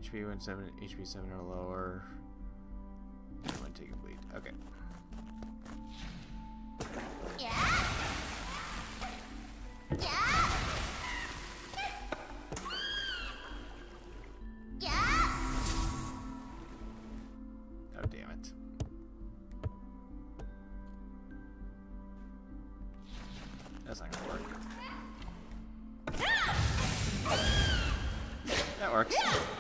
HP when 7 HP 7 or lower. When take a bleed. Okay. Yeah. Yeah. Yeah. Oh damn it. That's not gonna work. That works.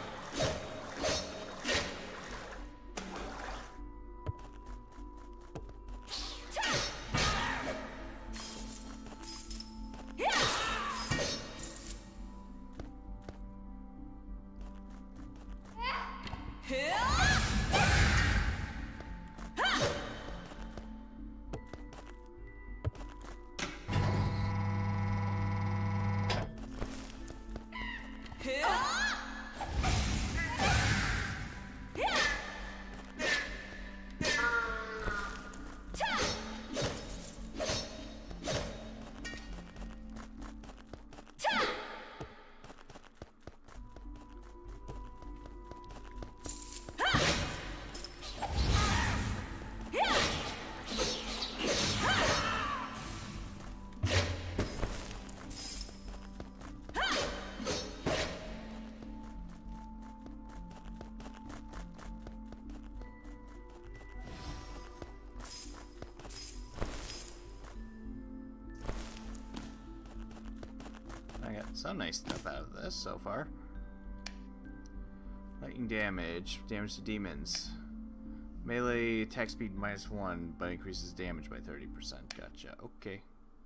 I got some nice stuff out of this so far. Lightning damage. Damage to demons. Melee attack speed -1, but increases damage by 30%. Gotcha. Okay.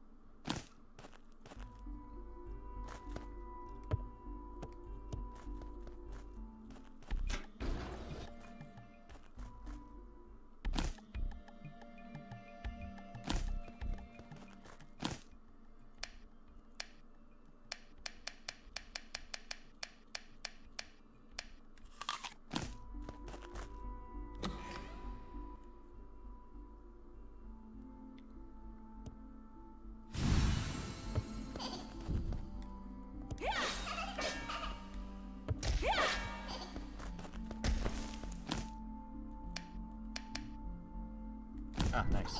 Ah, nice.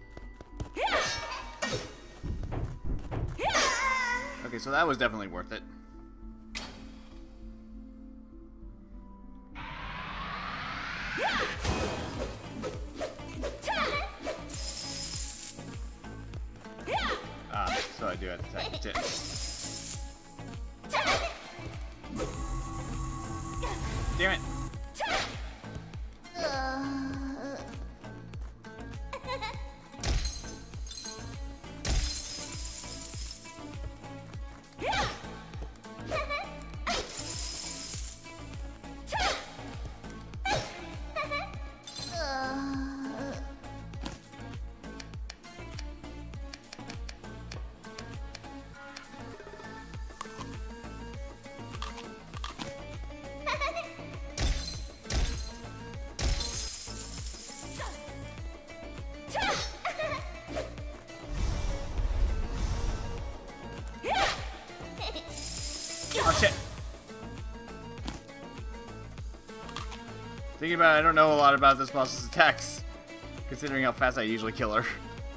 Okay, so that was definitely worth it. Ah, so I do have to attack the tip. Damn it! Oh shit! Thinking about it, I don't know a lot about this boss's attacks, considering how fast I usually kill her.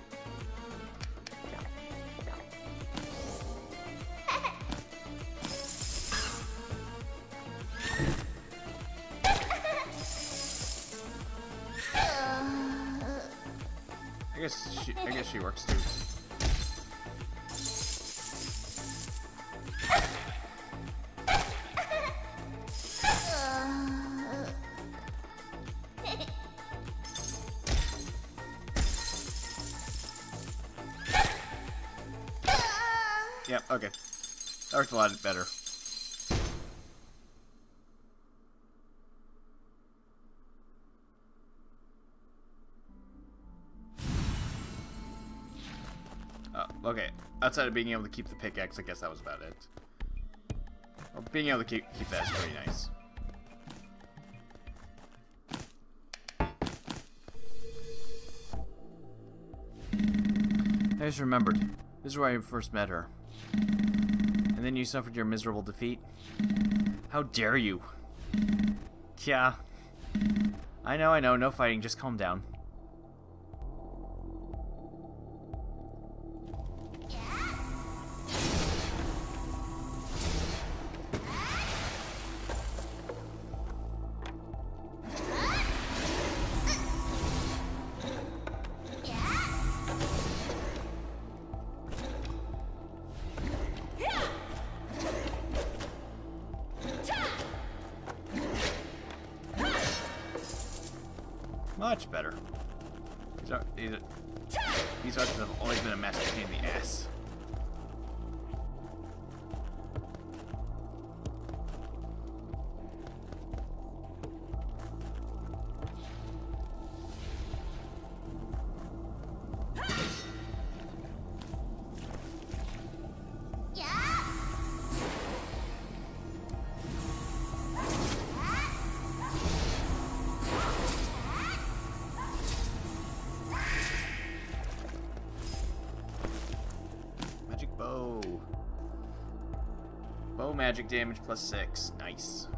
I guess she works too. Yep, okay. That worked a lot better. Oh, okay. Outside of being able to keep the pickaxe, I guess that was about it. Or being able to keep that is pretty nice. I just remembered. This is where I first met her. And then you suffered your miserable defeat? How dare you? Yeah. I know. No fighting. Just calm down. Much better. These archers have always been a massive pain in the ass. Bow magic damage plus 6. Nice.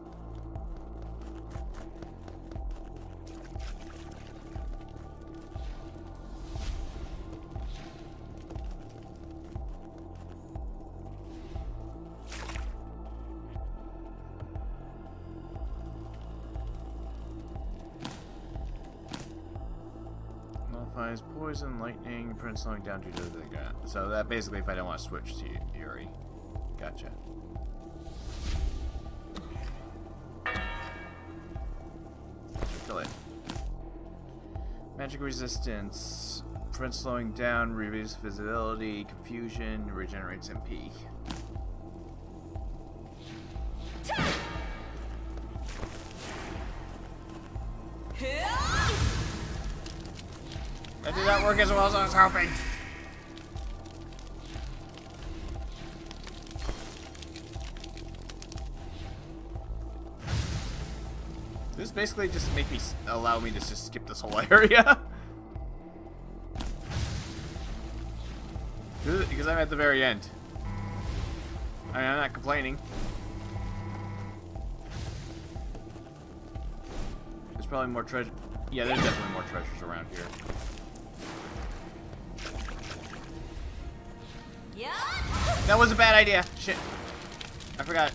Nullifies poison, lightning, print slowing down to the ground. So that basically if I don't want to switch to Yuri. Gotcha. Kill it. Magic resistance. Prevents slowing down, reduces visibility, confusion, regenerates MP. That did not work as well as I was hoping. This basically just allow me to just skip this whole area. Because I'm at the very end. I mean, I'm not complaining. There's probably more treasure. Yeah, there's definitely more treasures around here. Yeah. That was a bad idea. Shit. I forgot.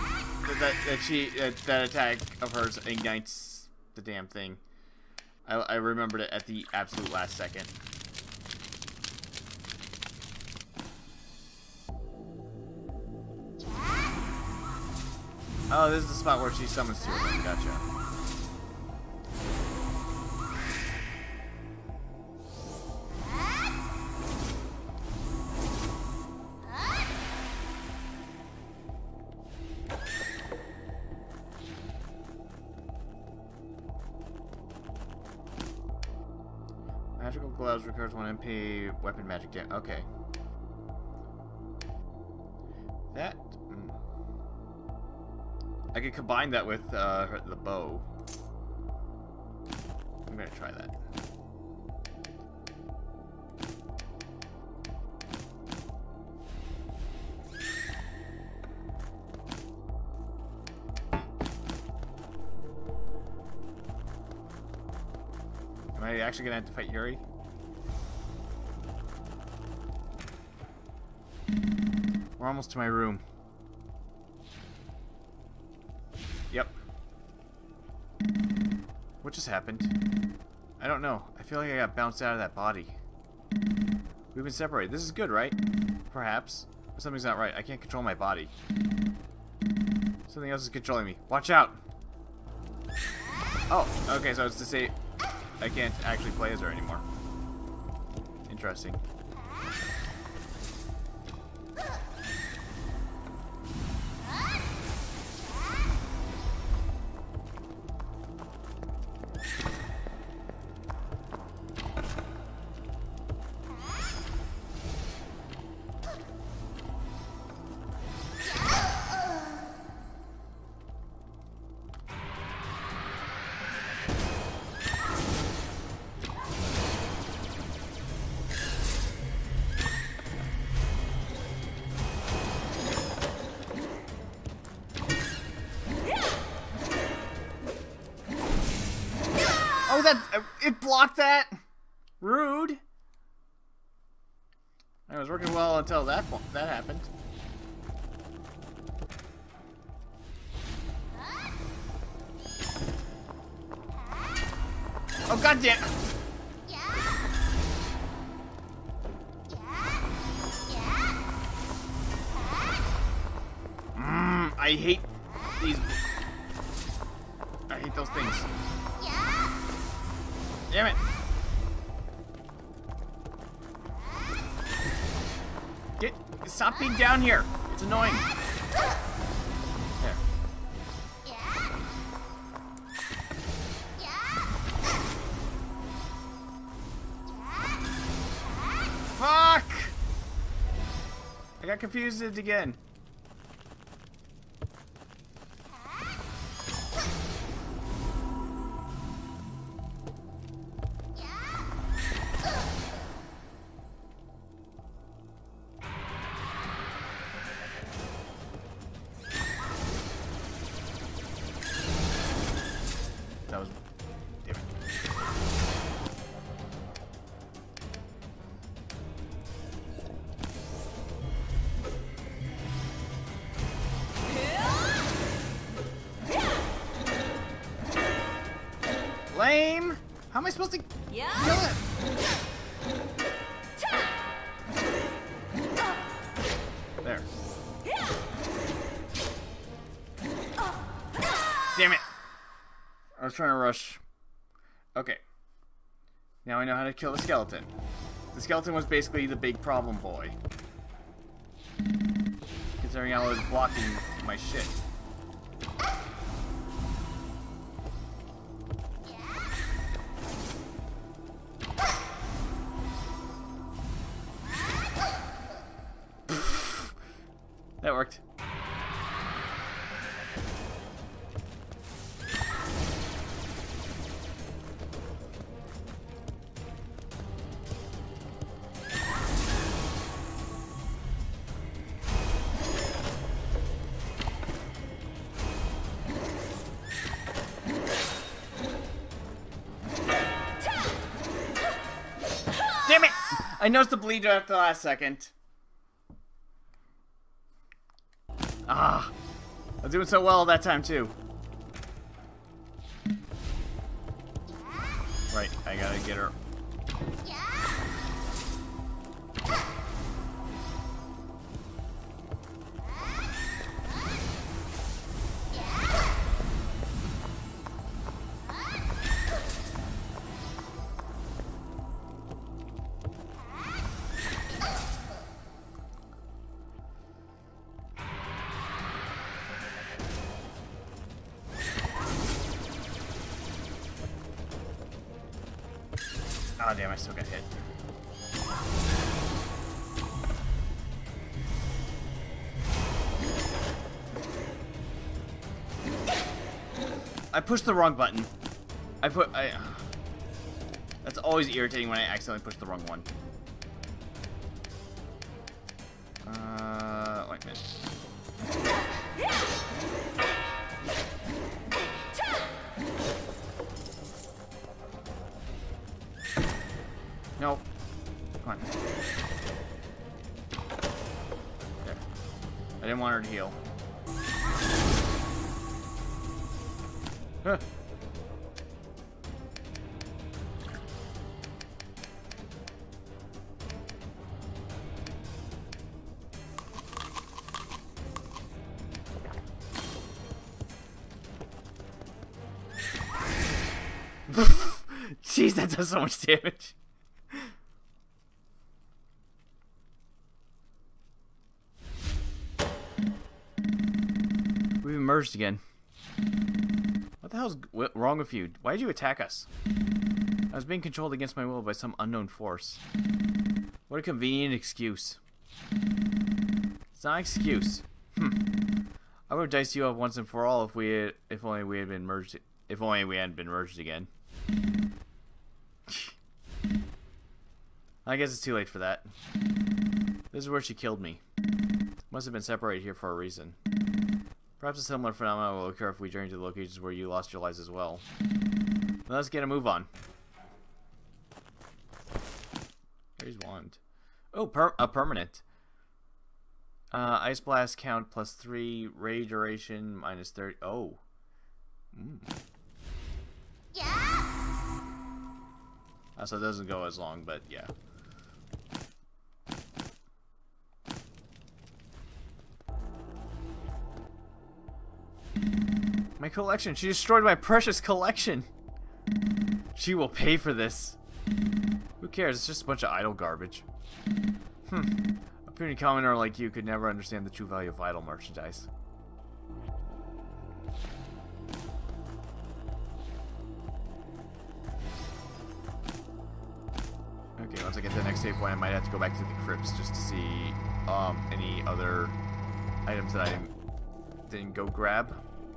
That attack of hers ignites the damn thing. I remembered it at the absolute last second. Oh, this is the spot where she summons two of them. Gotcha. Magical gloves recovers 1 MP, weapon magic damage. Okay. That... I could combine that with the bow. I'm gonna try that. Am I actually gonna have to fight Yuri? We're almost to my room. Yep. What just happened? I don't know. I feel like I got bounced out of that body. We've been separated. This is good, right? Perhaps. But something's not right. I can't control my body. Something else is controlling me. Watch out! Oh, okay, so it's to say I can't actually play as her anymore. Interesting. that it blocked that. Rude. I was working well until that happened. Oh goddamn! I hate these. I hate those things. Damn it! Stop being down here. It's annoying. There. Fuck! I got confused again. That was... Damn it. Lame! How am I supposed to kill it? There. Damn it! I was trying to rush. Okay. Now I know how to kill the skeleton. The skeleton was basically the big problem boy. Considering how I was blocking my shit. That worked. Damn it! I noticed the bleed at the last second. Ah, I was doing so well that time too. Right, I gotta get her. Oh damn, I still got hit. I pushed the wrong button. That's always irritating when I accidentally push the wrong one. Wait a minute. No. Come on. There. I didn't want her to heal. Huh. Jeez, that does so much damage. We've emerged again. What the hell's wrong with you? Why did you attack us? I was being controlled against my will by some unknown force. What a convenient excuse. It's not an excuse. I would have diced you up once and for all if only we hadn't been merged again. I guess it's too late for that. This is where she killed me. Must have been separated here for a reason. Perhaps a similar phenomenon will occur if we journey to the locations where you lost your lives as well. Let's get a move on. There's wand. Oh, a permanent. Ice blast count +3, ray duration -30. Oh. Yeah. So it doesn't go as long, but yeah. My collection. She destroyed my precious collection. She will pay for this. Who cares? It's just a bunch of idle garbage. A puny commoner like you could never understand the true value of idle merchandise. Okay, once I get to the next save point, I might have to go back to the crypts just to see any other items that I didn't go grab.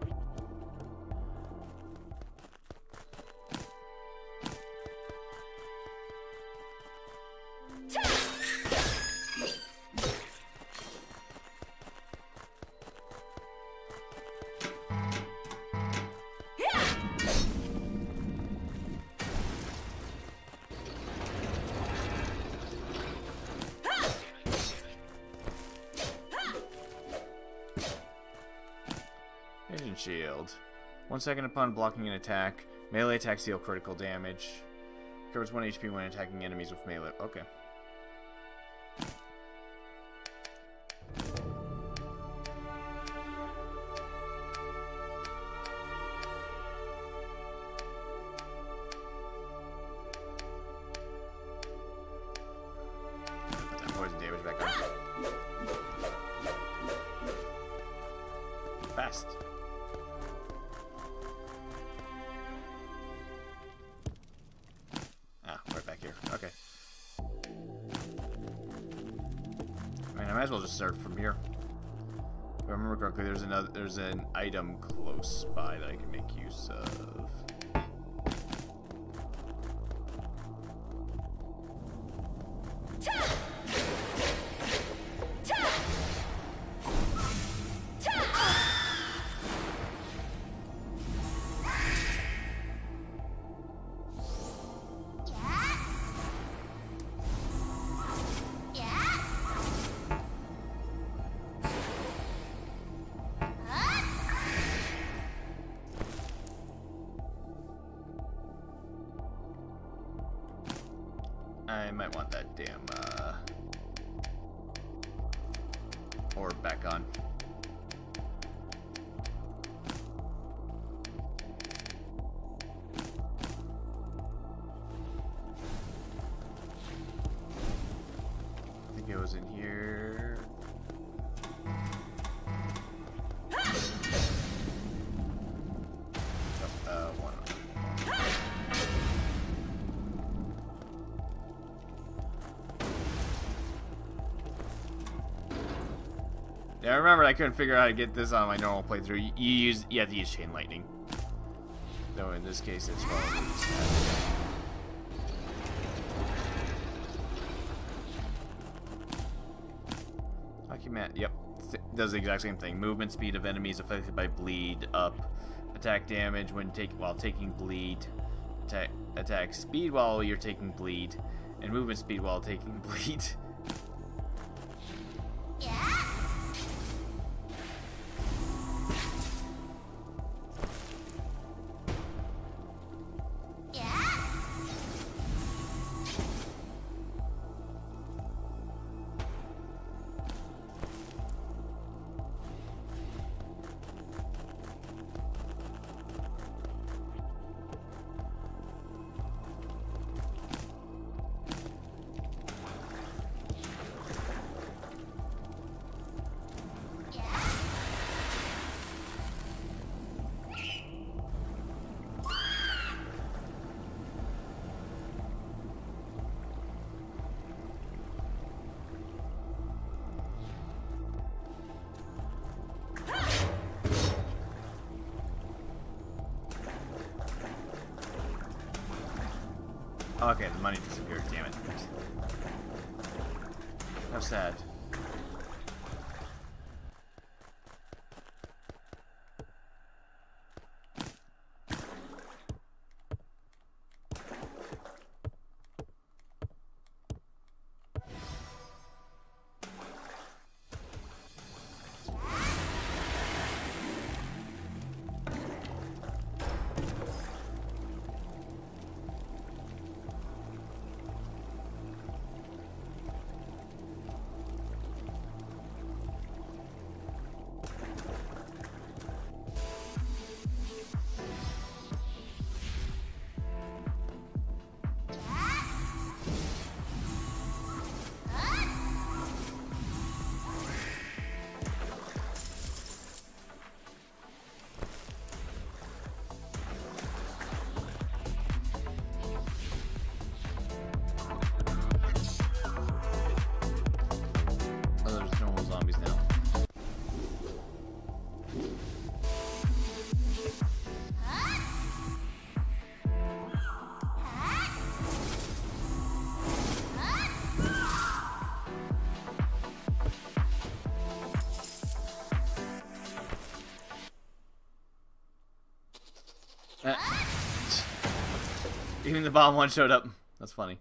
Vision shield. 1 second upon blocking an attack. Melee attacks deal critical damage. Covers 1 HP when attacking enemies with melee. Okay. Put that poison damage back on. Fast. Right back here. Okay. I mean, I might as well just start from here. If I remember correctly, there's an item close by that I can make use of. I might want that damn orb back on. I think it was in here. One. Yeah, I remember I couldn't figure out how to get this on my normal playthrough. You have to use Chain Lightning. Though in this case it's probably Document, yep. Does the exact same thing. Movement speed of enemies affected by bleed up. Attack damage when while taking bleed. Attack speed while you're taking bleed. And movement speed while taking bleed. Yeah. Okay, the money disappeared, damn it. How sad. Even the bottom one showed up. That's funny.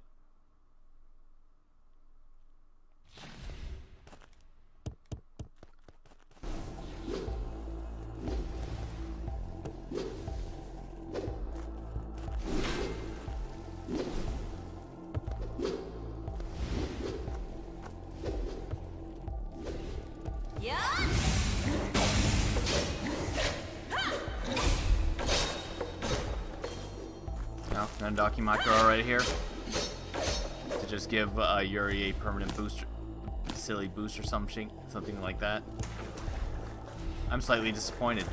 No, Nandaki Makura right here. To just give Yuri a permanent boost, silly boost or something like that. I'm slightly disappointed.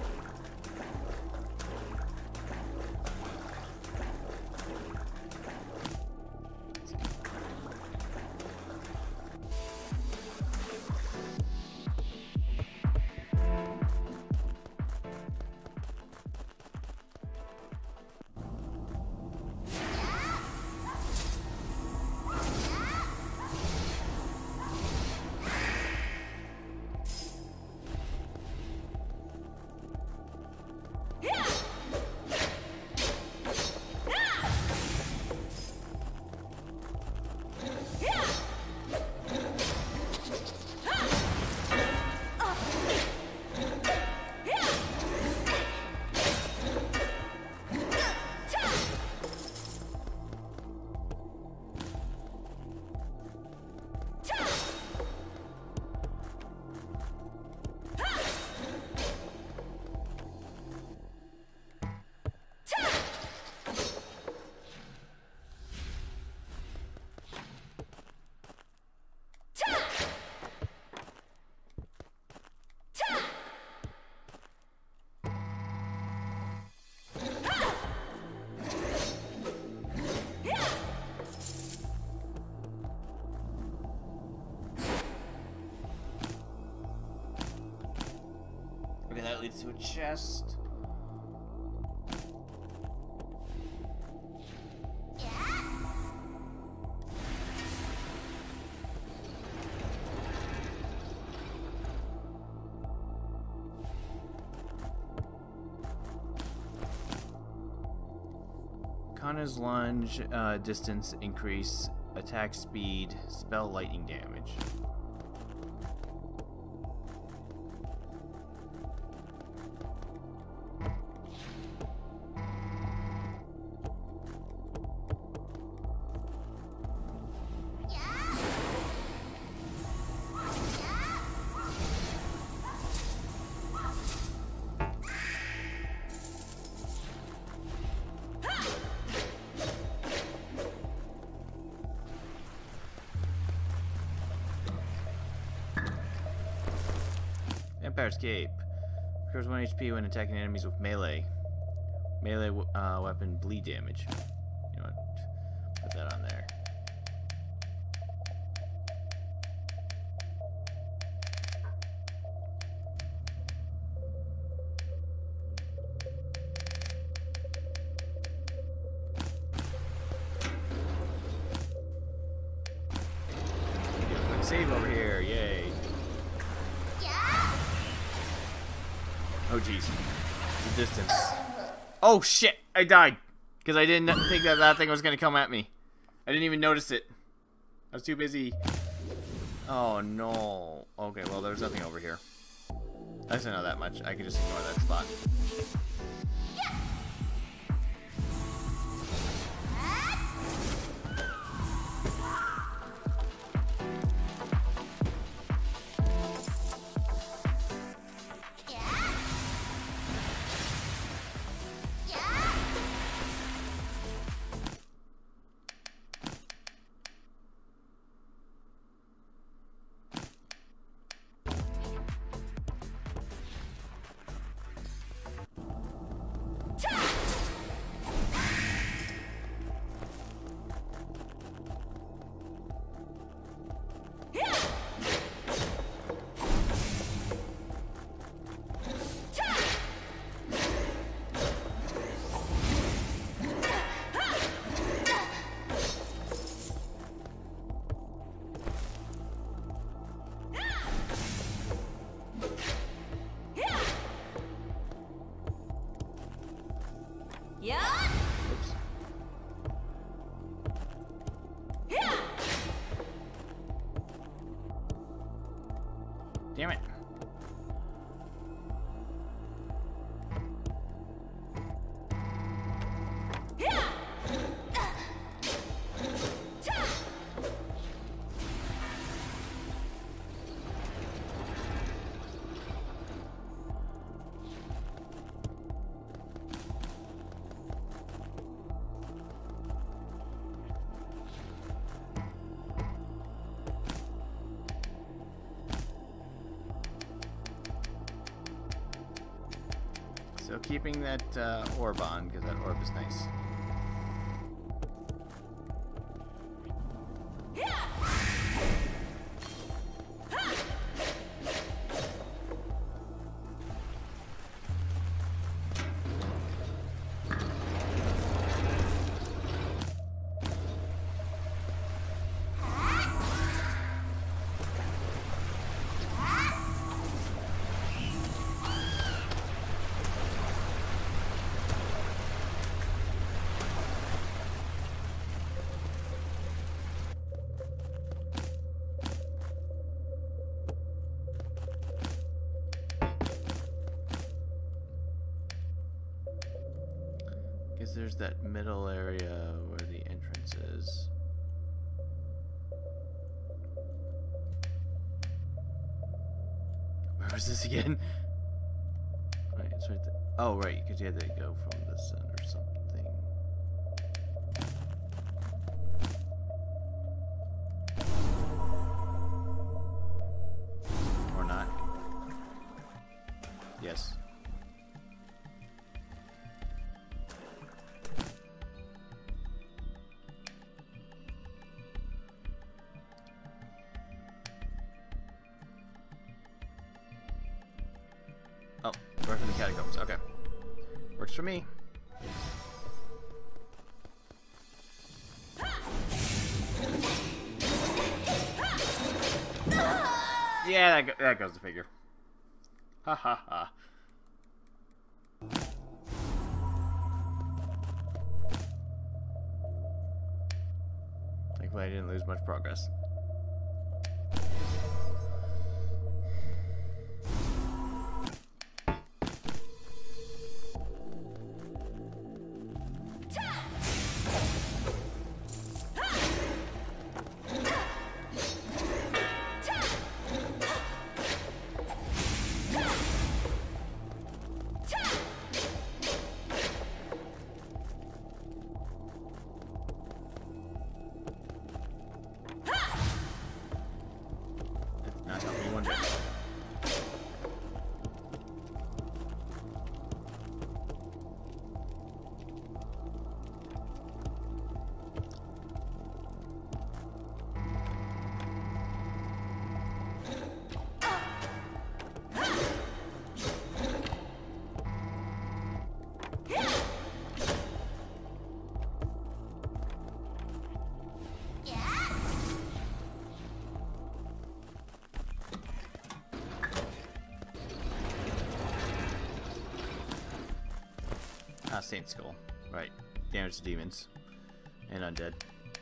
Okay, that leads to a chest. Kana's lunge, distance increase, attack speed, spell lightning damage. Vampire Escape. Recovers 1 HP when attacking enemies with melee. Melee weapon bleed damage. You know what? Put that on there. Quick save over here, yay. Oh jeez, the distance. Oh shit, I died because I didn't think that thing was gonna come at me. I didn't even notice it. I was too busy. Oh no. Okay, well there's nothing over here. I just know that much. I can just ignore that spot. keeping that orb on, because that orb is nice. Guess there's that middle area where the entrance is. Where was this again? Right, it's right there. Oh, right, because you had to go from this end or something. Or not. Yes. Oh, we're from the catacombs. Okay. Works for me. Yeah, that goes to figure. Ha ha ha. Thankfully, I didn't lose much progress. Saint Skull. Right. Damage to demons. And undead.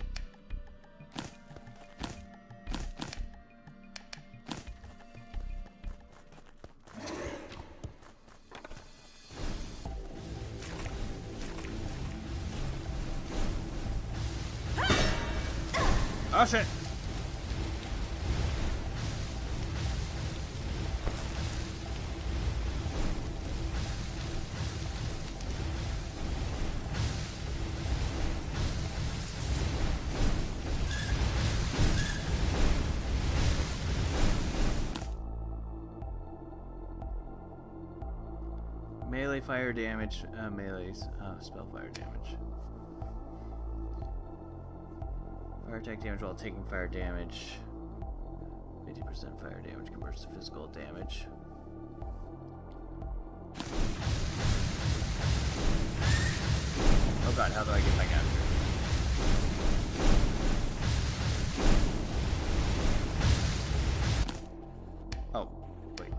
Oh shit! Melee fire damage, spell fire damage. Fire attack damage while taking fire damage. 50% fire damage converts to physical damage. Oh god, how do I get back out of here? Oh, wait.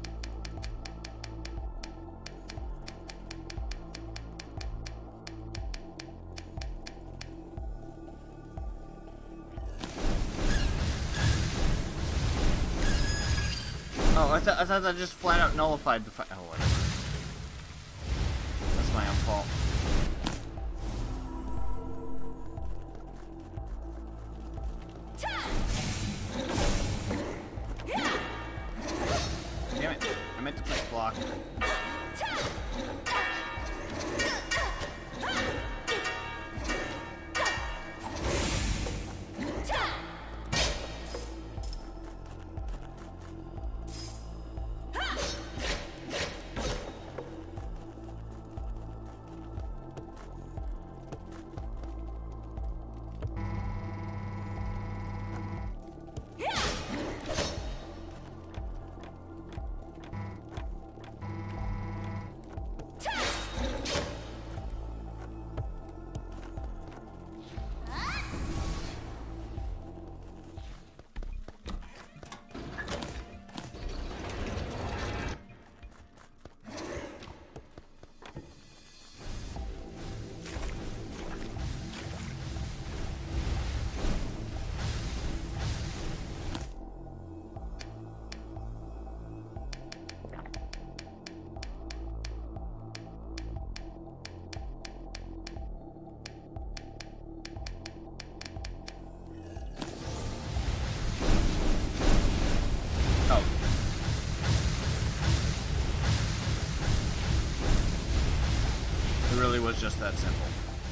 Oh, I thought that just flat out nullified the fight. Oh, whatever. That's my own fault. Damn it. I meant to push block. was just that simple.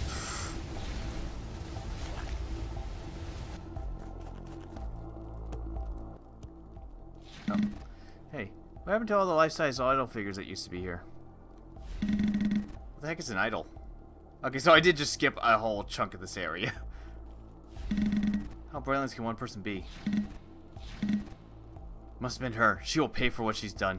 Oh. Hey, what happened to all the life-size idol figures that used to be here? What the heck is an idol? Okay, so I did just skip a whole chunk of this area. How brilliant can one person be? Must have been her. She will pay for what she's done.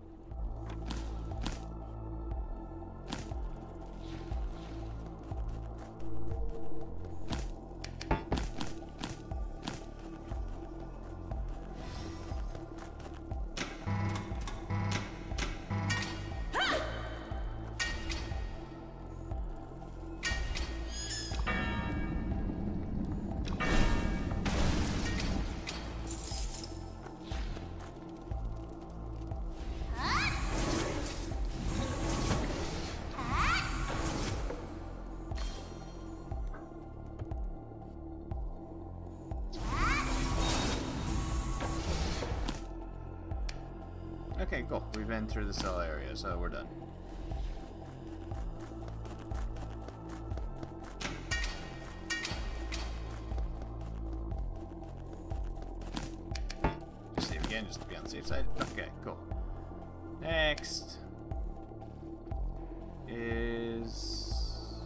Okay, cool. We've been through the cell area, so we're done. Save again, just to be on the safe side. Okay, cool. Next is...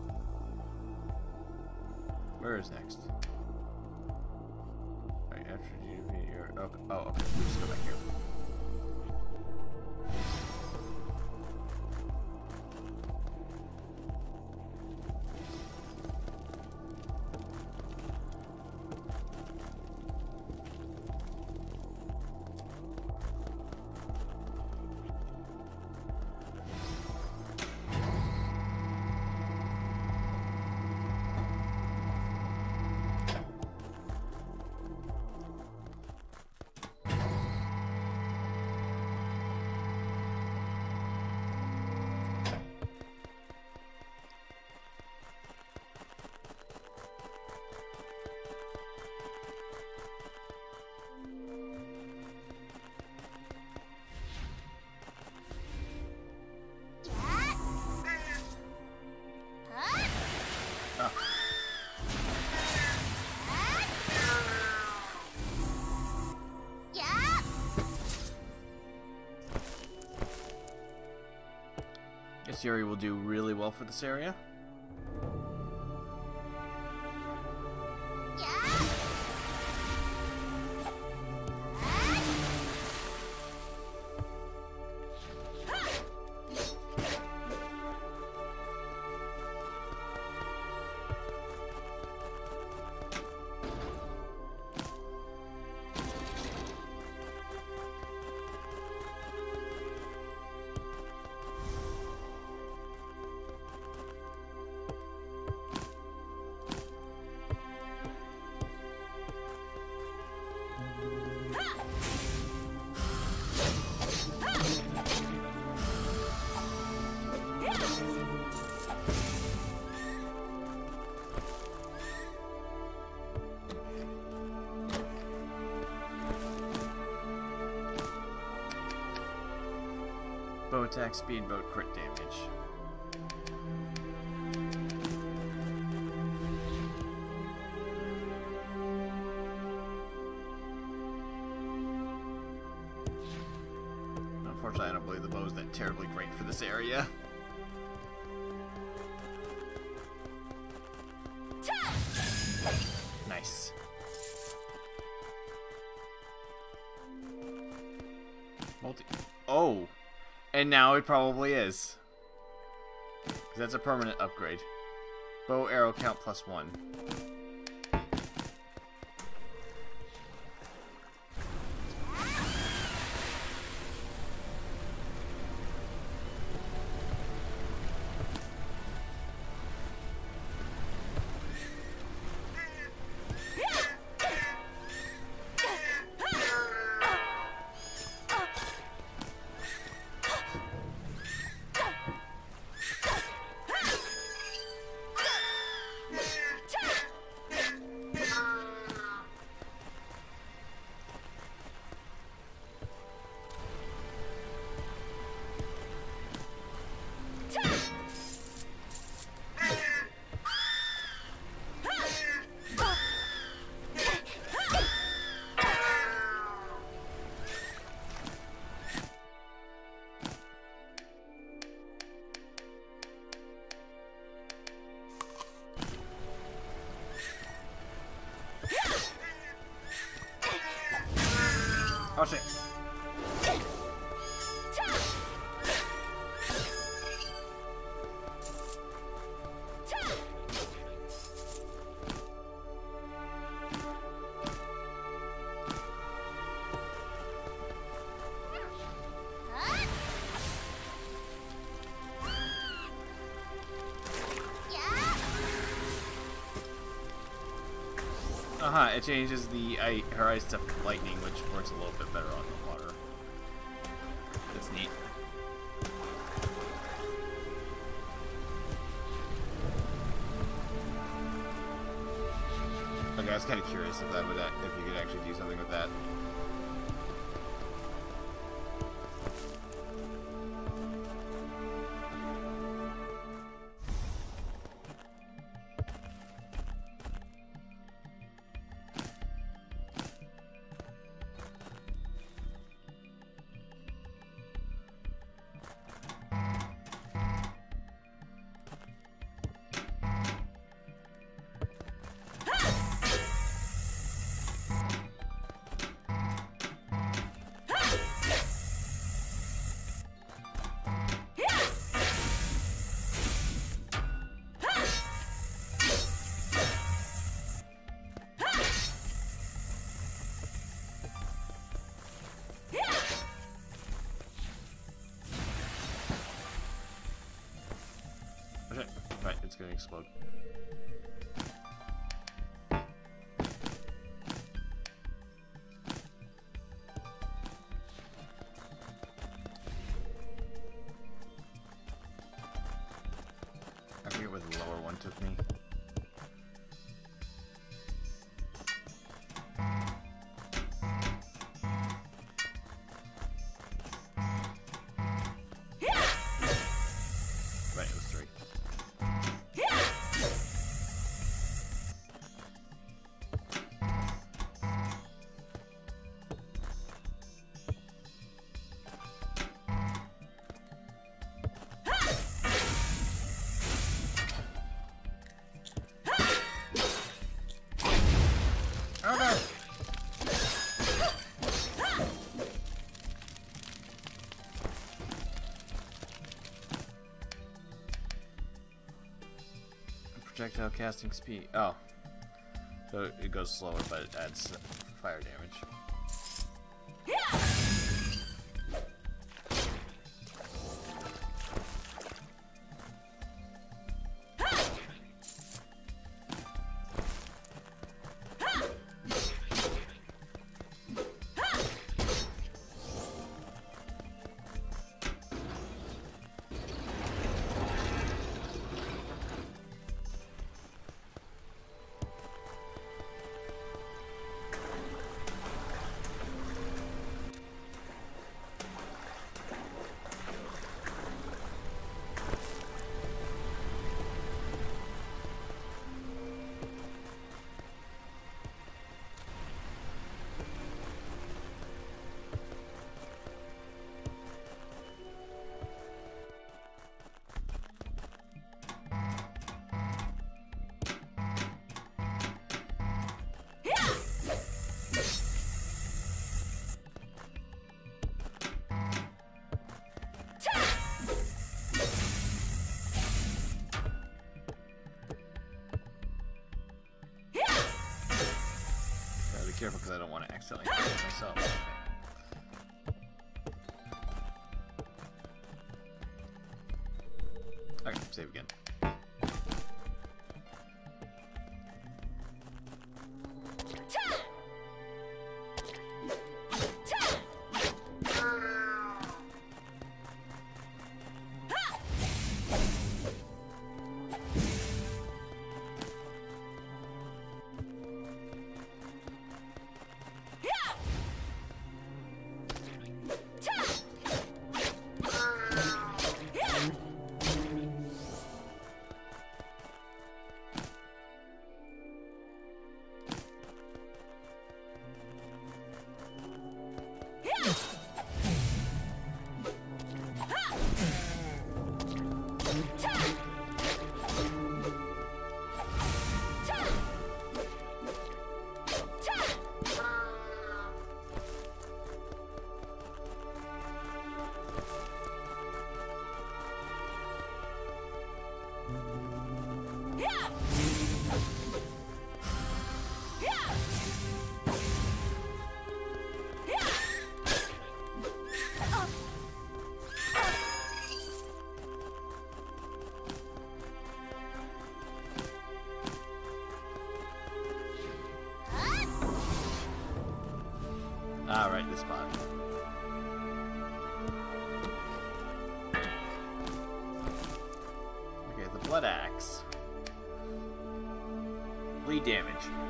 Where is next? Alright, after you defeat your... Okay. Oh, okay. We just go back here. Guess Yuri will do really well for this area. Bow attack, speedboat, crit damage. Unfortunately, I don't believe the bow is that terribly great for this area. Nice. Oh! And now it probably is. 'Cause that's a permanent upgrade. Bow arrow count +1. Huh, it changes her ice to lightning, which works a little bit better on the water. That's neat. Okay, I was kind of curious if that would, if you could actually do something with that. Right, it's gonna explode. I forget where the lower one took me. Right, it was 3. Oh no! Projectile casting speed. Oh. So it goes slower, but it adds fire damage. Careful because I don't want to accidentally hurt myself. Okay, save again. Ah, right, this spot. Okay, the blood axe. Bleed damage.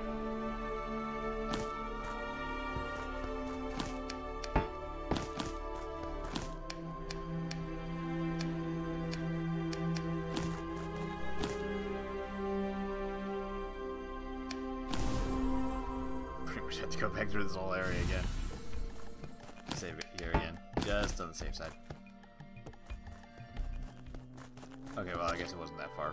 Pretty much have to go back through this whole area again. Save it here again. Just on the safe side. Okay, well, I guess it wasn't that far.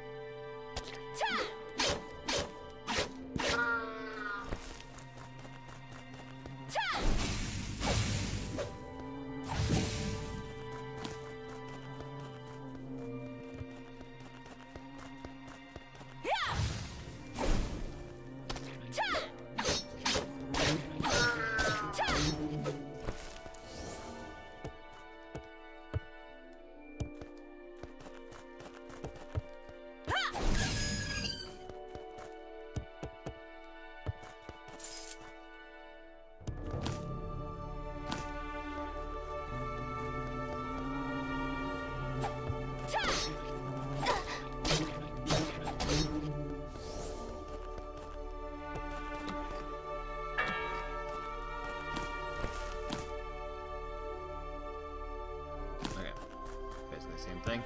Same thing.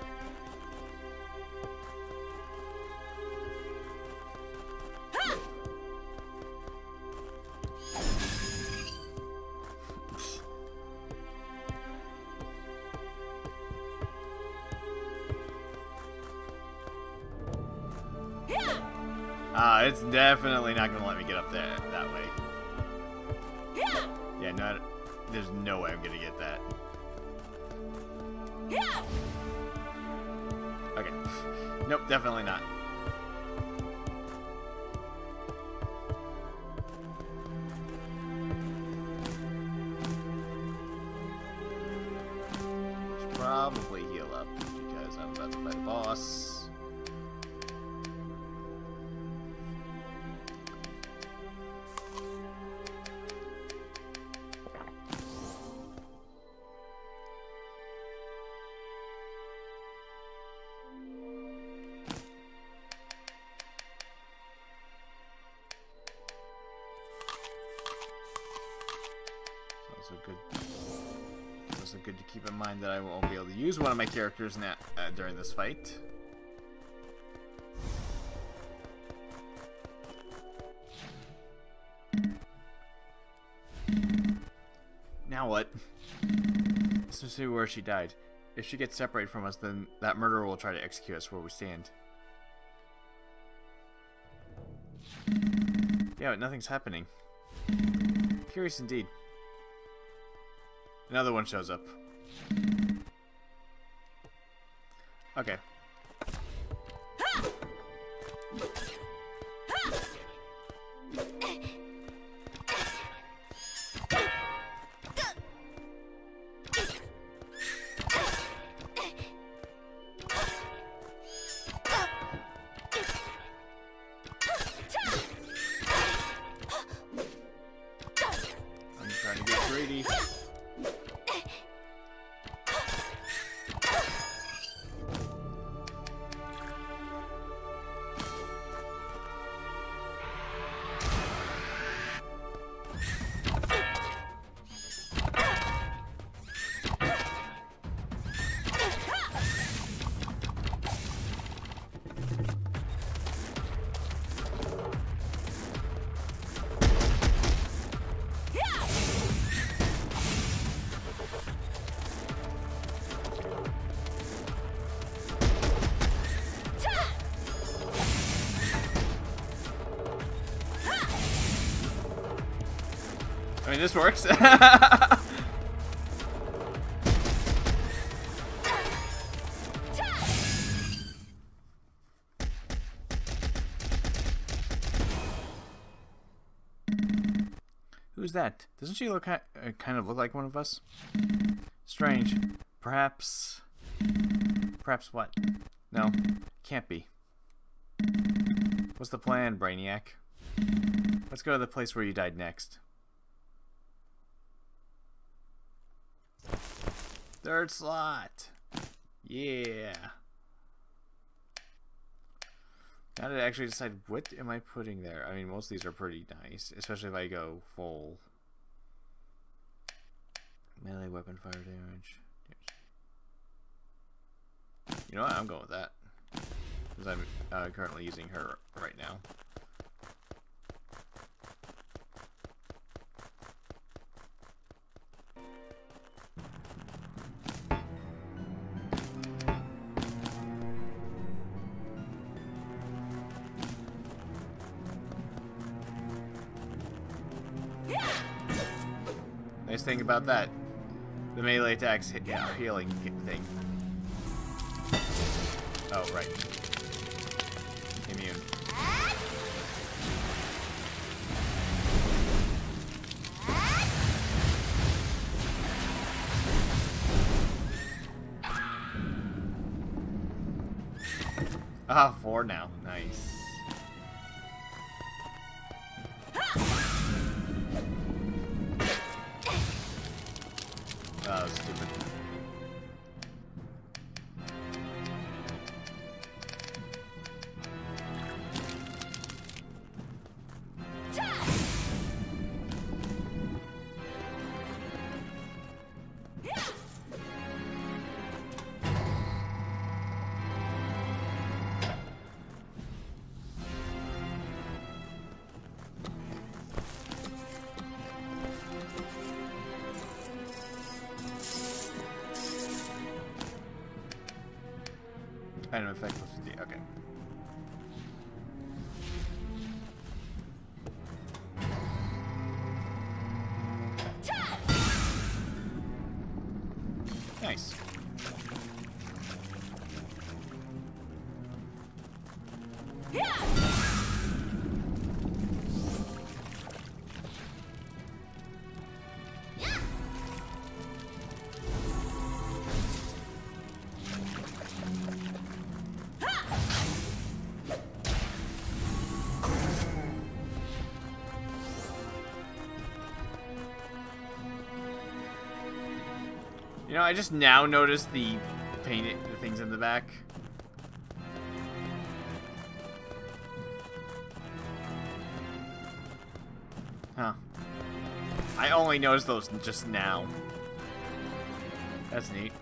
It's definitely not gonna let me get up there that way. Yeah, no, there's no way I'm gonna get that. Okay. Nope, definitely not. Should probably heal up because I'm about to fight a boss. It's also good to keep in mind that I won't be able to use one of my characters during this fight. Now what? Let's just see where she died. If she gets separated from us, then that murderer will try to execute us where we stand. Yeah, but nothing's happening. Curious indeed. Another one shows up. Okay. I'm trying to get greedy. I mean, this works. Who's that? Doesn't she look kind of look like one of us? Strange. Perhaps what? No, can't be. What's the plan, Brainiac? Let's go to the place where you died next. Third slot. Yeah. Now to actually decide what am I putting there. I mean, most of these are pretty nice, especially if I go full melee weapon fire damage. You know what? I'm going with that because I'm currently using her right now. Nice thing about that, the melee attacks healing thing. Oh, right. Immune. Ah, 4 now. Nice. Oh, stupid. Item effect plus 50. Okay. Nice. You know, I just now noticed the things in the back. Huh. I only noticed those just now. That's neat.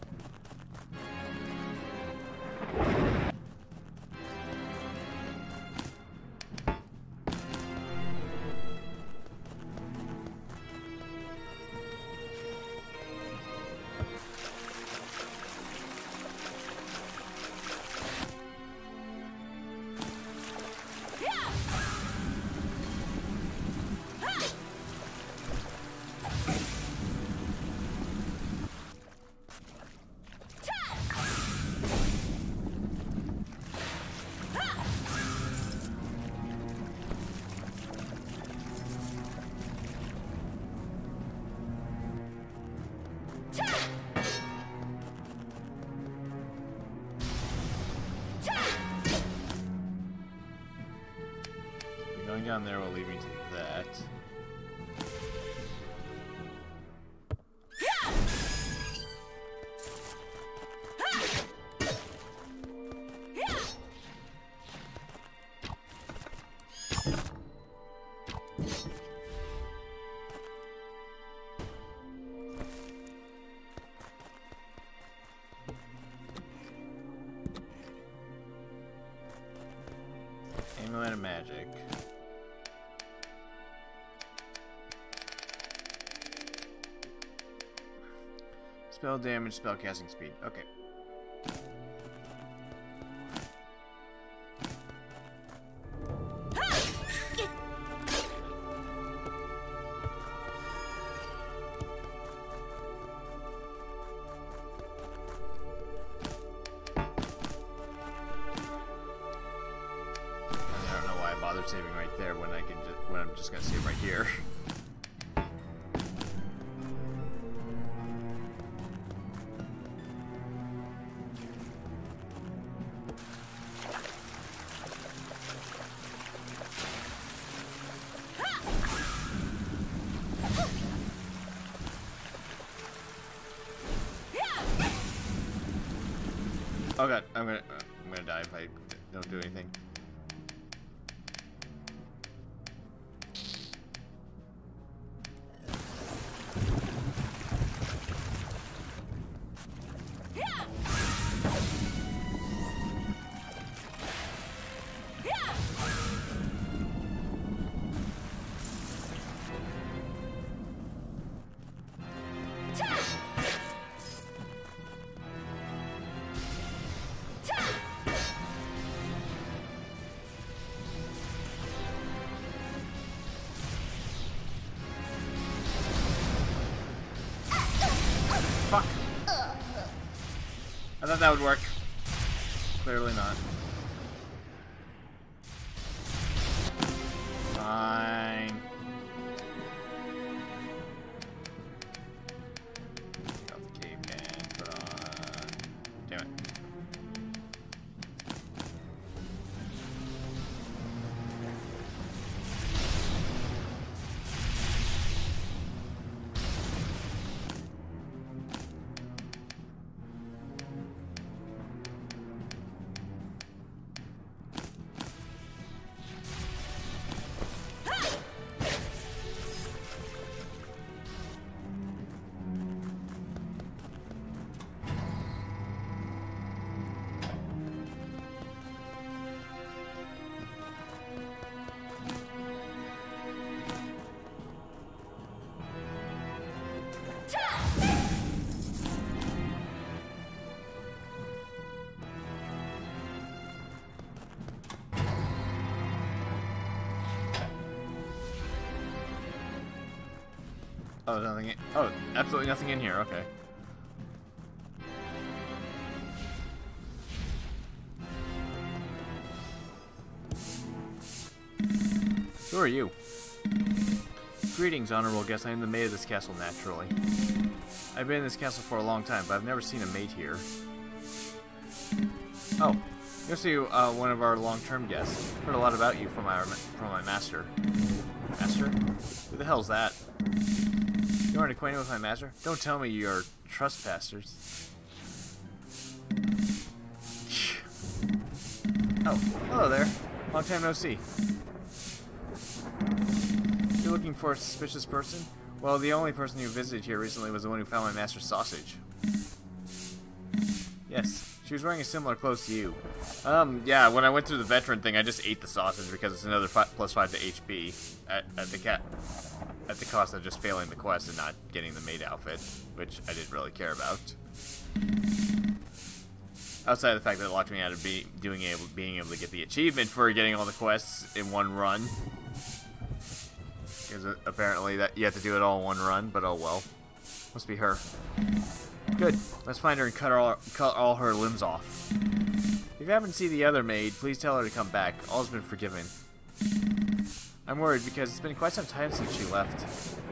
Going down there will lead me to that. Amulet of Magic. Spell damage, spell casting speed. Okay. I don't know why I bothered saving right there when I'm just gonna save right here. Oh god, I'm gonna die if I don't do anything. Fuck. I thought that would work. Clearly not. Fine. Take off the cape and put on. Damn it. Oh, nothing. Oh, absolutely nothing in here. Okay. Who are you? Greetings, honorable guest. I am the maid of this castle, naturally. I've been in this castle for a long time, but I've never seen a maid here. Oh, you're see one of our long-term guests. Heard a lot about you from my master. Master? Who the hell's that? You aren't acquainted with my master? Don't tell me you're trespassers. Oh, hello there. Long time no see. You're looking for a suspicious person? Well, the only person you visited here recently was the one who found my master's sausage. Yes, she was wearing a similar clothes to you. Yeah, when I went through the veteran thing, I just ate the sausage because it's another +5 to HP at the cost of just failing the quest and not getting the maid outfit, which I didn't really care about. Outside of the fact that it locked me out of being able to get the achievement for getting all the quests in one run. Because apparently that you have to do it all in one run, but oh well. Must be her. Good. Let's find her and cut all her limbs off. If you happen to see the other maid, please tell her to come back. All's been forgiven. I'm worried because it's been quite some time since she left.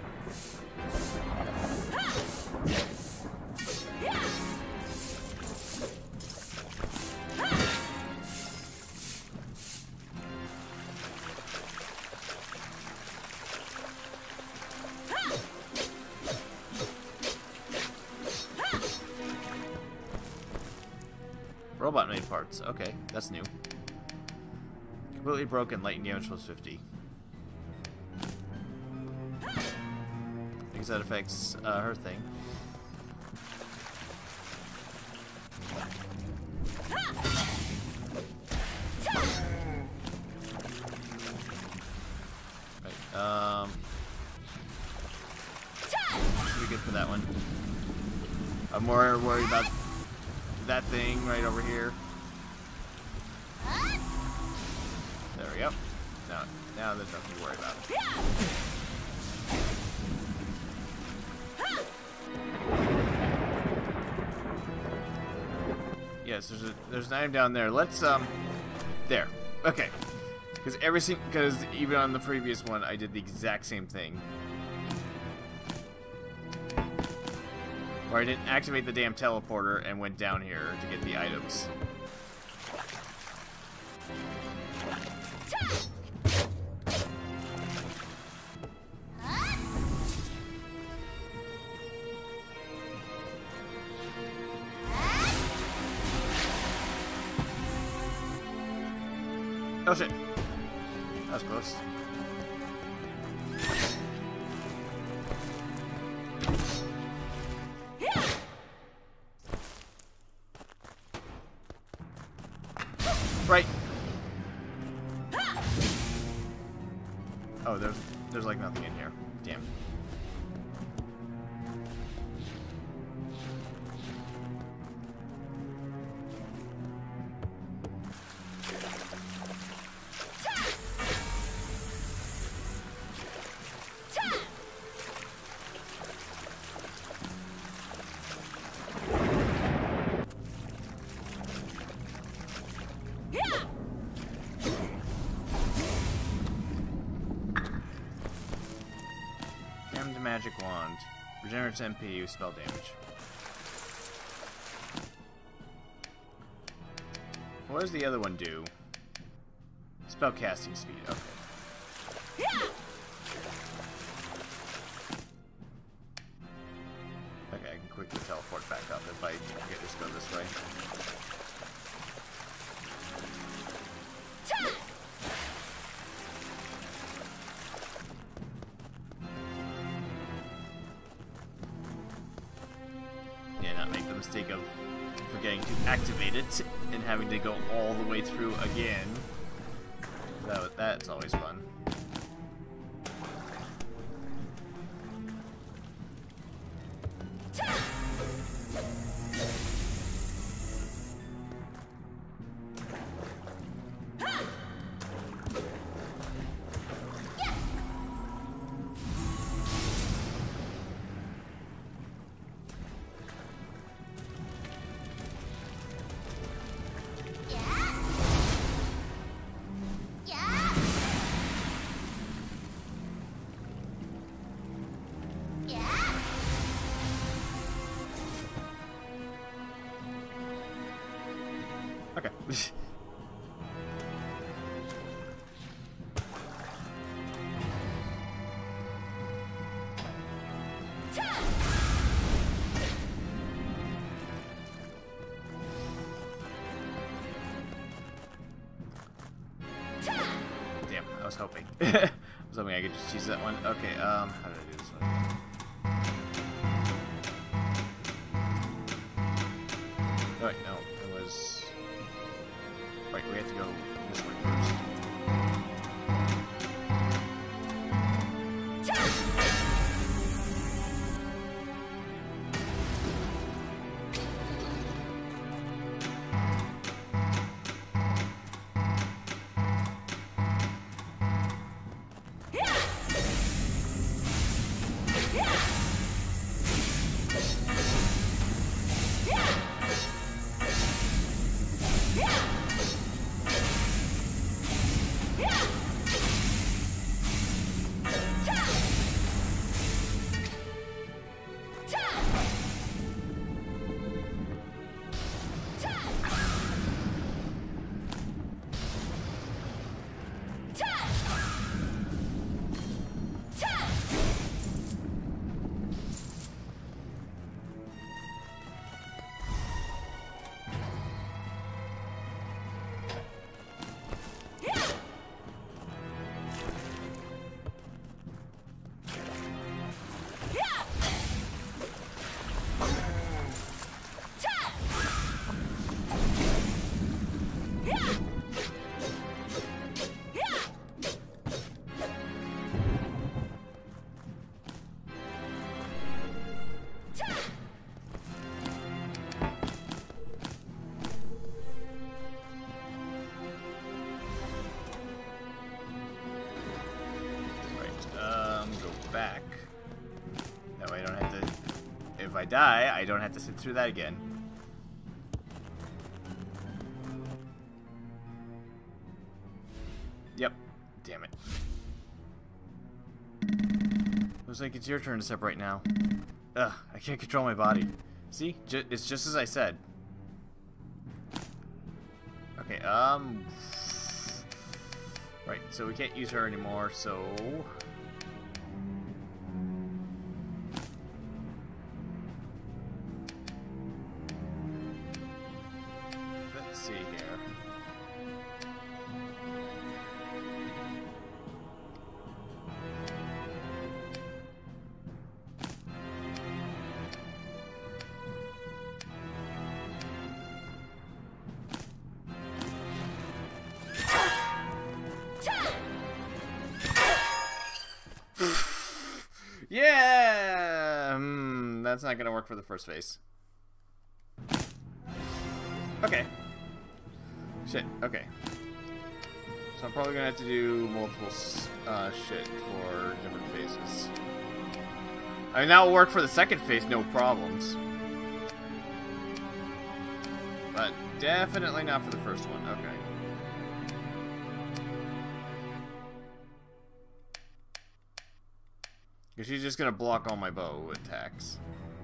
Robot made parts. Okay, that's new. Completely broken. Lightning damage plus 50. Because that affects her thing. Right. Should be good for that one. I'm more worried about that thing right over here. There we go. Now there's nothing to worry about. Yes, there's an item down there. Let's there. Okay. Because even on the previous one, I did the exact same thing. Where I didn't activate the damn teleporter and went down here to get the items. Oh shit. That was close. Right. Oh, there's like nothing in here. Damn. Magic wand. Regenerates MP, use spell damage. What does the other one do? Spell casting speed, okay. Okay, I can quickly teleport back up if I get this go this way. Mistake of forgetting to activate it and having to go all the way through again. That's always fun. Okay. Damn, I was hoping. I was hoping I could just use that one. Okay, how did I do this one? Oh, wait, no, it was... Right, we have to go this way first. Back. That way I don't have to... If I die, I don't have to sit through that again. Yep. Damn it. Looks like it's your turn to separate now. Ugh, I can't control my body. See? It's just as I said. Okay, Right, so we can't use her anymore, so... Let's see here. Yeah! That's not gonna work for the first face. Okay. Shit, okay. So I'm probably gonna have to do multiple shit for different phases. I mean, that'll work for the second phase, no problems. But definitely not for the first one, okay. Because she's just gonna block all my bow attacks.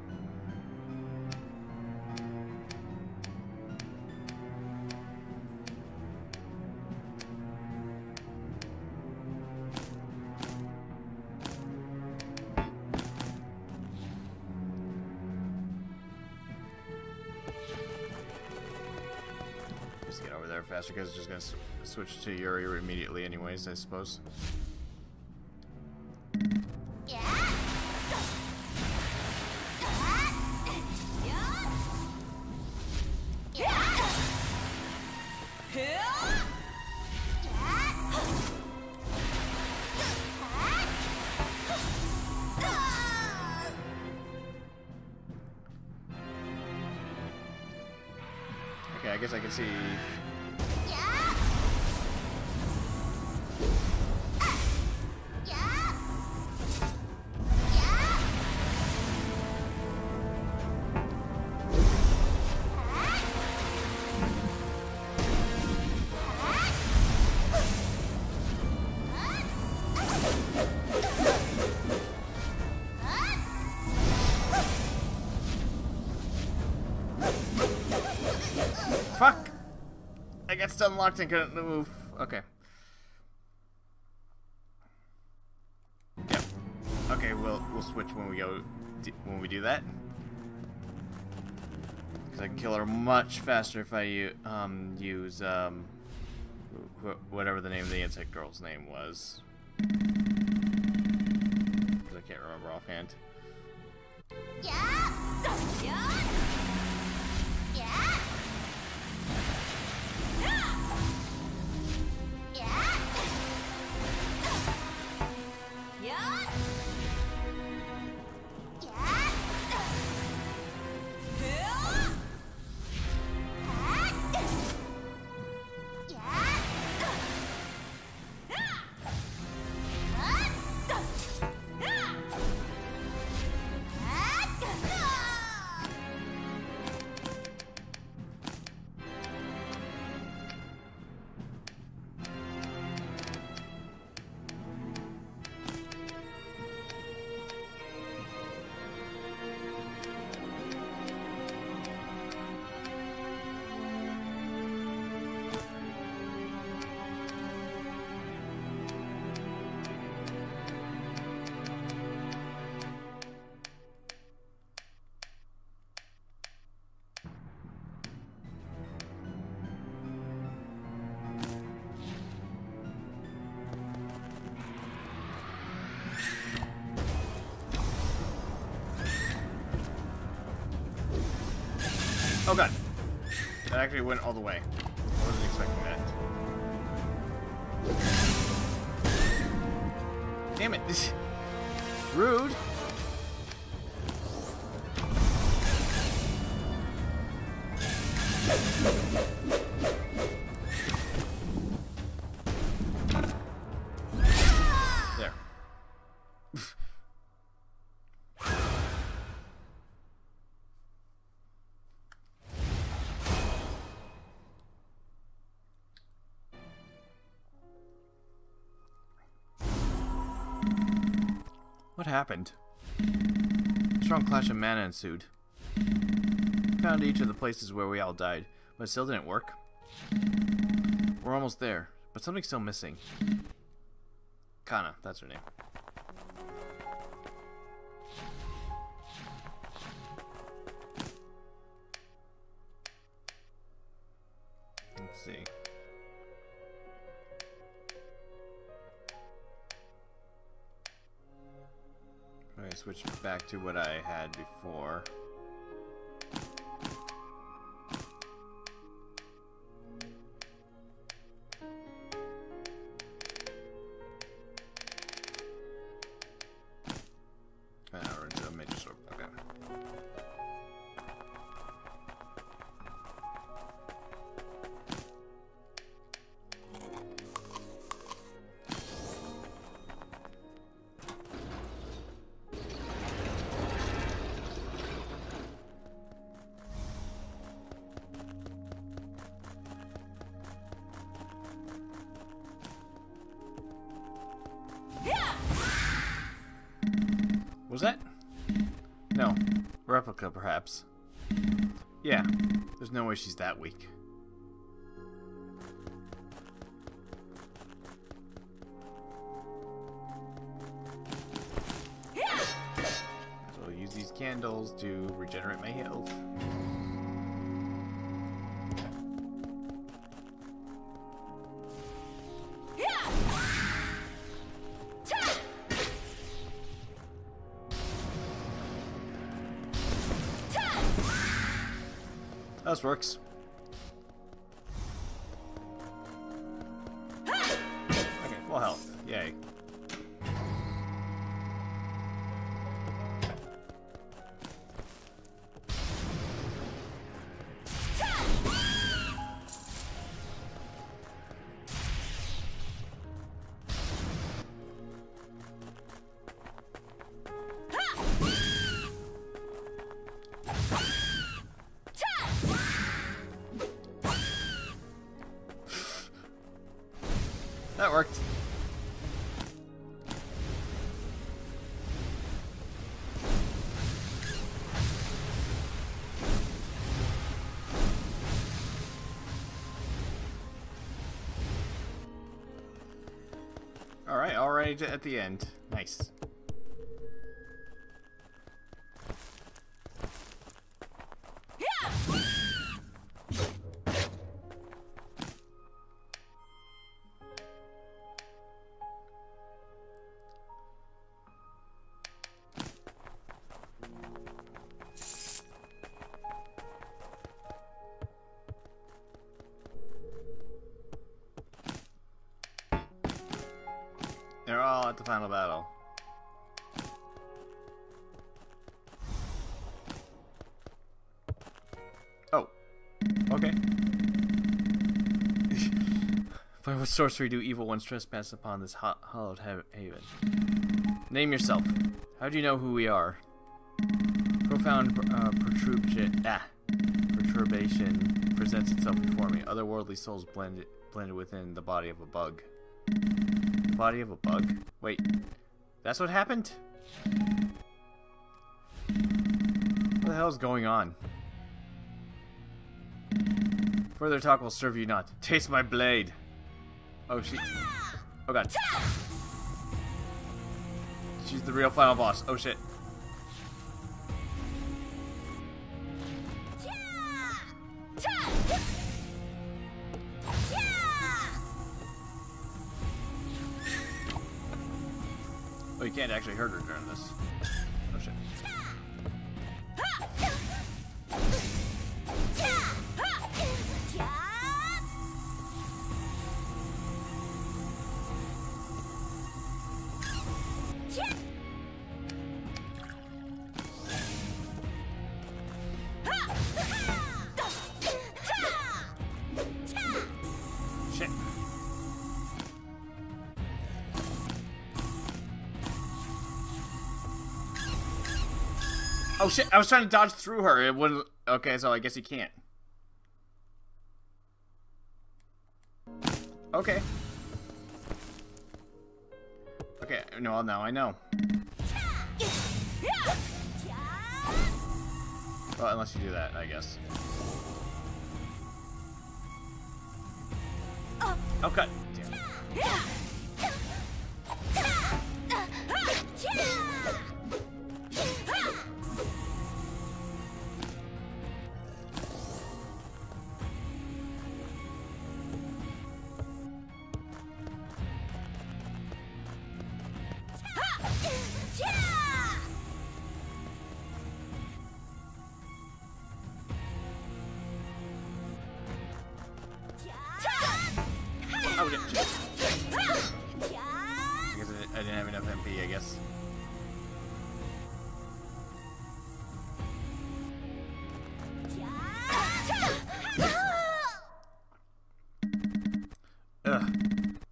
Just get over there faster because it's just gonna switch to Yuri immediately anyways, I suppose. Okay, I guess I can see. Fuck! I got stun locked and couldn't move. Okay. Yep. Okay, we'll switch when we do that. Because I can kill her much faster if I use whatever the name of the insect girl's name was. Because I can't remember offhand. Oh god. That actually went all the way. I wasn't expecting that. Damn it. Rude. There. What happened? A strong clash of mana ensued. Found each of the places where we all died, but it still didn't work. We're almost there, but something's still missing. Kana, that's her name. Let's see. Okay, switch back to what I had before. orb. Okay. Was that? No. Replica, perhaps. Yeah. There's no way she's that weak. So I'll use these candles to regenerate my health. This works. Okay, full health. Yay. That worked. Alright, already at the end. Nice. They're all at the final battle. Oh. Okay. By what sorcery do evil ones trespass upon this hallowed haven? Name yourself. How do you know who we are? Profound perturbation presents itself before me. Otherworldly souls blended within the body of a bug. Body of a bug? Wait, that's what happened? What the hell is going on? Further talk will serve you not. Taste my blade. Oh, oh god. She's the real final boss. Oh shit. Oh, you can't actually hurt her during this. Oh shit. Shit. Oh shit, I was trying to dodge through her. It wouldn't. Okay, so I guess you can't. Okay. Okay, no, now I know. Well, unless you do that, I guess. Oh, cut. Damn it. Oh, shit. I didn't have enough MP, I guess.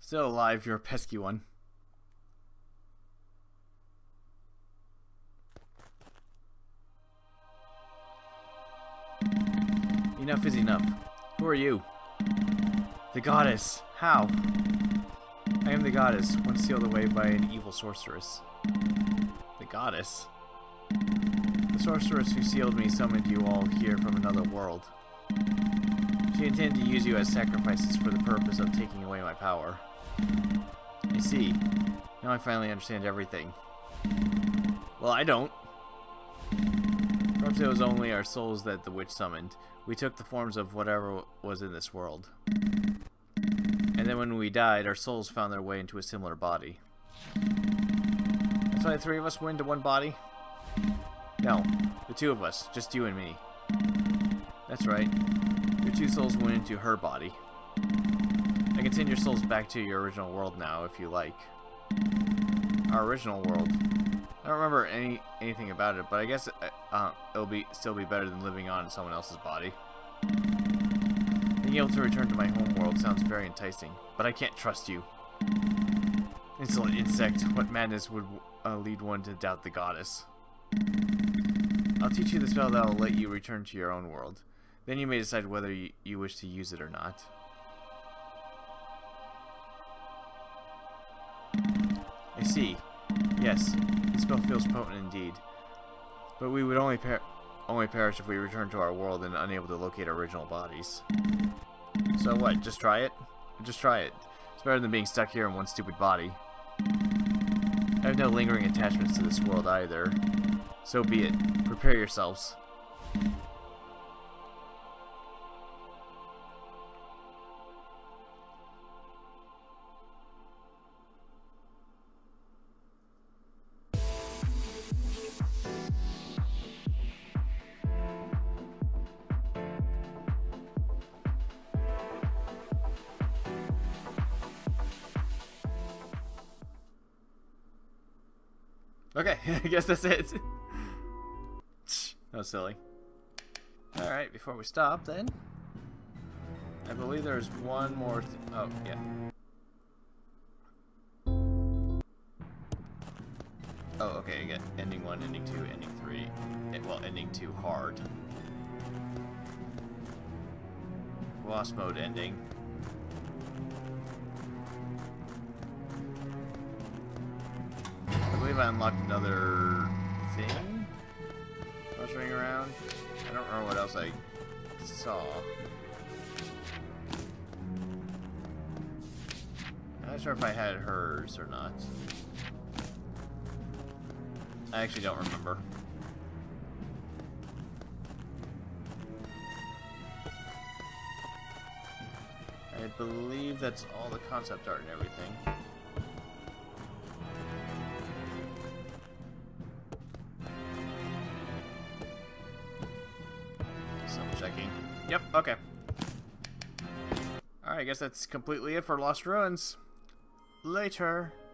Still alive, you're a pesky one. Enough is enough. Who are you? The goddess. How? I am the goddess, once sealed away by an evil sorceress. The goddess? The sorceress who sealed me summoned you all here from another world. She intended to use you as sacrifices for the purpose of taking away my power. I see. Now I finally understand everything. Well, I don't. Perhaps it was only our souls that the witch summoned. We took the forms of whatever was in this world. And then when we died, our souls found their way into a similar body. That's why the three of us went into one body? No, the two of us, just you and me. That's right. Your two souls went into her body. I can send your souls back to your original world now, if you like. Our original world. I don't remember anything about it, but I guess it'll still be better than living on in someone else's body. Being able to return to my home world sounds very enticing, but I can't trust you. Insolent insect, what madness would lead one to doubt the goddess? I'll teach you the spell that will let you return to your own world. Then you may decide whether you wish to use it or not. I see. Yes, the spell feels potent indeed. But we would only perish if we returned to our world and unable to locate our original bodies. So what, just try it? Just try it. It's better than being stuck here in one stupid body. I have no lingering attachments to this world either. So be it. Prepare yourselves. Okay, I guess that's it. That was silly. Alright, before we stop then, I believe there's one more oh, yeah. Oh, okay, I get ending 1, ending 2, ending 3. Well, ending 2 hard. Boss mode ending. I believe I unlocked another thing. Mushing around. I don't remember what else I saw. I'm not sure if I had hers or not. I actually don't remember. I believe that's all the concept art and everything. Checking. Yep, okay. Alright, I guess that's completely it for Lost Ruins. Later.